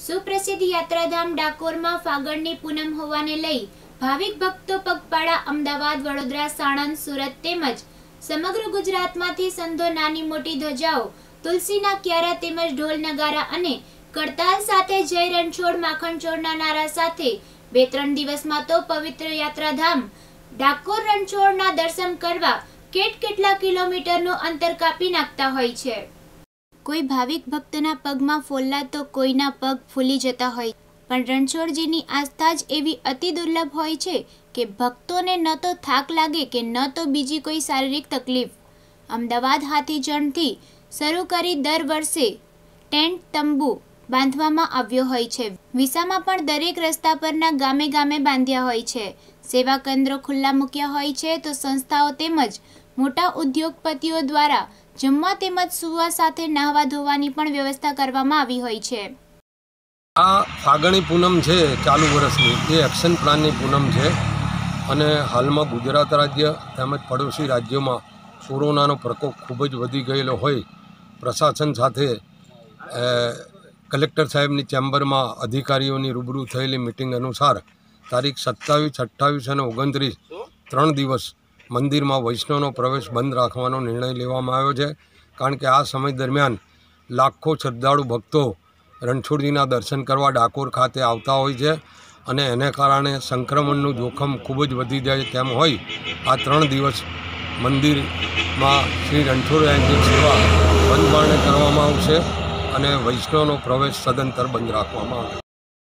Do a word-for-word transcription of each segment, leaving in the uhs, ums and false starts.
સુપ્રસિદ્ધ યાત્રાધામ ડાકોરમાં ફાગણની પૂનમ હોવાને લઈ ભાવિક ભક્તો પગપાળા અમદાવાદ, વડોદરા, સાણંદ, સુરત તેમજ સમગ્ર ગુજરાતમાંથી સંતો નાની મોટી ધજાઓ, તુલસીના ક્યારા તેમજ ઢોલ નગારા અને કડતાલ સાથે જય રણછોડ માખણચોરના નારા સાથે બે ત્રણ દિવસમાં તો પવિત્ર યાત્રાધામ ડાકોર રણછોડના દર્શન કરવા કેટ કેટલા કિલોમીટરનું અંતર કાપી નાખતા હોય છે। કોઈ ભાવિક ભક્તના પગમાં ફોલ્લા તો કોઈના પગ ફૂલી જતા હોય, પણ રણછોડજીની આસ્થા જ એવી અતિ દુર્લભ હોય છે કે ભક્તોને ન તો થાક લાગે કે ન તો બીજી કોઈ શારીરિક તકલીફ। અમદાવાદ હાથીજણથી શરૂ કરી દર વર્ષે ટેન્ટ તંબુ બાંધવામાં આવ્યો હોય છે। વિસામાં પણ દરેક રસ્તા પરના ગામે ગામે બાંધ્યા હોય છે। સેવા કેન્દ્રો ખુલ્લા મૂક્યા હોય છે તો સંસ્થાઓ તેમજ મોટા ઉદ્યોગપતિઓ દ્વારા જમવા તેમજ સુવા સાથે નહાવા ધોવાની પણ વ્યવસ્થા કરવામાં આવી હોય છે। આ ફાગણી પૂનમ છે ચાલુ વર્ષની, એ એક્શન પ્લાનની પૂનમ છે અને હાલમાં ગુજરાત રાજ્ય તેમજ પડોશી રાજ્યોમાં કોરોનાનો પ્રકોપ ખૂબ જ વધી ગયેલો હોય, પ્રશાસન સાથે કલેક્ટર સાહેબની ચેમ્બરમાં અધિકારીઓની રૂબરૂ થયેલી મિટિંગ અનુસાર તારીખ સત્તાવીસ અઠ્ઠાવીસ અને ઓગણત્રીસ ત્રણ દિવસ મંદિરમાં વૈષ્ણવનો પ્રવેશ બંધ રાખવાનો નિર્ણય લેવામાં આવ્યો છે, કારણ કે આ સમય દરમિયાન લાખો શ્રદ્ધાળુ ભક્તો રણછોડજીના દર્શન કરવા ડાકોર ખાતે આવતા હોય છે અને એને કારણે સંક્રમણનું જોખમ ખૂબ જ વધી જાય તેમ હોય આ ત્રણ દિવસ મંદિરમાં શ્રી રણછોડરાયની સેવા બંધ બારણે કરવામાં આવશે અને વૈષ્ણવનો પ્રવેશ સદંતર બંધ રાખવામાં આવશે।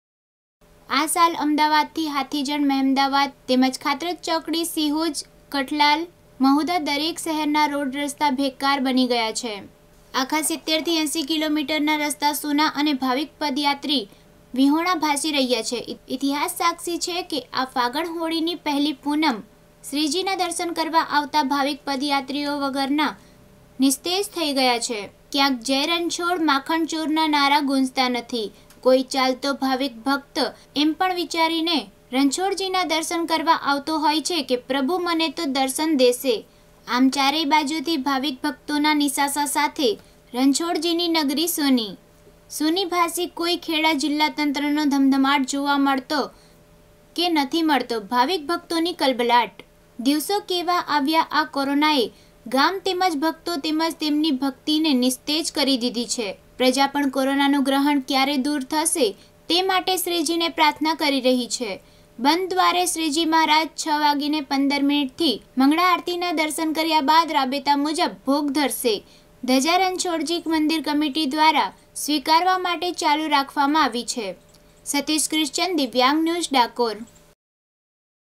આ સાલ અમદાવાદથી હાથીજણ, મહેમદાવાદ તેમજ ખાતરજ ચોકડી, સિહોજ, કઠલાલ, મહુધા દરેક શહેરના રોડ રસ્તા ભેકાર બની ગયા છે। આખા સિત્તેરથી એંસી કિલોમીટરના રસ્તા સૂના અને ભાવિક પદયાત્રી વિહોણા ભાસી રહ્યા છે। ઇતિહાસ સાક્ષી છે કે આ ફાગણ હોળીની પહેલી પૂનમ શ્રીજીના દર્શન કરવા આવતા ભાવિક પદયાત્રીઓ વગરના નિસ્તેજ થઈ ગયા છે। ક્યાંક જય રણછોડ માખણચોરના નારા ગુંજતા નથી, કોઈ ચાલતો ભાવિક ભક્ત એમ પણ વિચારીને રણછોડજીના દર્શન કરવા આવતો હોય છે કે પ્રભુ મને તો દર્શન દેશે। આમ ચારેય બાજુથી ભાવિક ભક્તોના નિશાસા સાથે રણછોડજીની નગરી સૂની સૂની ભાસી કોઈ ખેડા જિલ્લા તંત્રનો ધમધમાટ જોવા મળતો કે નથી મળતો, ભાવિક ભક્તોની કલબલાટ। દિવસો કેવા આવ્યા આ કોરોનાએ ગામ તેમજ ભક્તો તેમજ તેમની ભક્તિને નિસ્તેજ કરી દીધી છે। પ્રજા પણ કોરોનાનું ગ્રહણ ક્યારે દૂર થશે તે માટે શ્રીજીને પ્રાર્થના કરી રહી છે। બંધ દ્વારે શ્રીજી મહારાજ છ વાગીને પંદર મિનિટથી મંગળા આરતીના દર્શન કર્યા બાદ રાબેતા મુજબ ભોગ ધરશે। ધજા રણછોડજી મંદિર કમિટી દ્વારા સ્વીકારવા માટે ચાલુ રાખવામાં આવી છે। સતીશ ક્રિશ્ચન, દિવ્યાંગ ન્યૂઝ, ડાકોર।